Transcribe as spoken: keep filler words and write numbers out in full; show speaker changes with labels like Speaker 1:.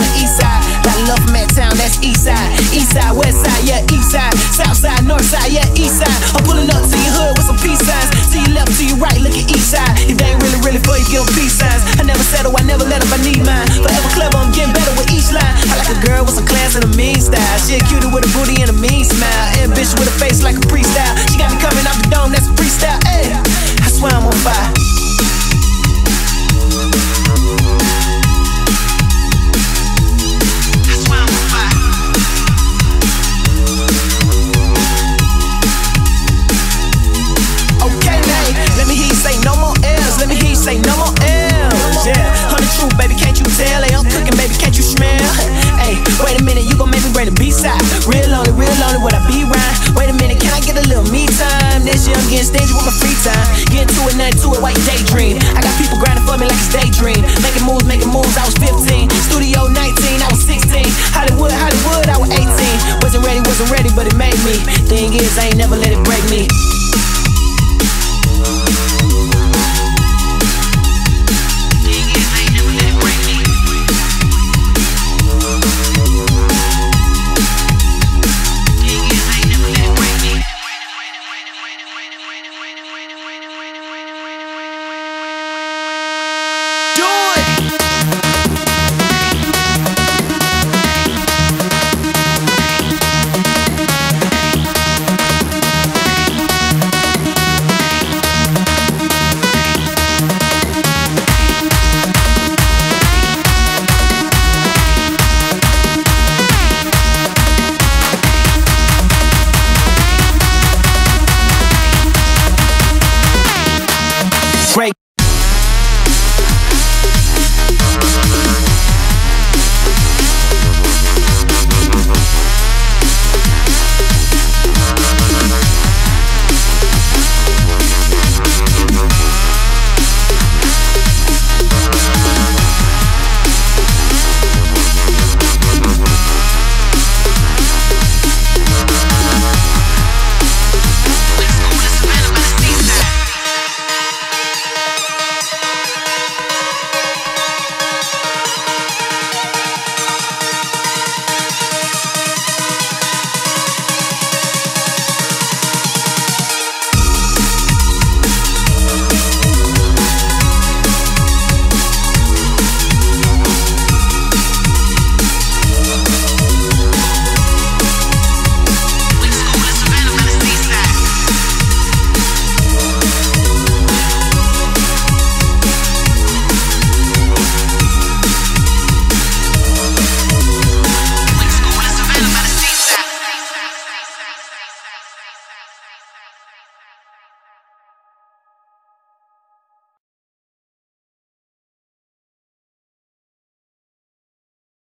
Speaker 1: the east side. Lot of love from that town, that's east side. East side, west side, yeah, east side. South side, north side, yeah, east side. I'm pulling up to your hood with some peace signs. To your left, to your right, look at east side. If they ain't really, really for you, give them peace signs. I never settle, I never let up, I need mine. Forever clever, I'm getting better with each line. I like a girl with some class and a mean style. She a cutie with a booty and a mean smile. Ambitious with a face like a freestyle. She got me coming off the dome, that's a freestyle. Ayy, I swear I'm on fire. Let me hear you say no more L's, yeah. Honey truth, baby, can't you tell? Hey, I'm cooking, baby, can't you smell? Hey, wait a minute, you gon' make me bring the B-side. Real lonely, real lonely, what I be rhyme? Wait a minute, can I get a little me time? This year I'm getting stingy with my free time. Getting to it, nothing to it, while you daydream. I got people grinding for me like it's daydream. Making moves, making moves, I was fifteen. Studio nineteen, I was sixteen. Hollywood, Hollywood, I was eighteen. Wasn't ready, wasn't ready, but it made me. Thing is, I ain't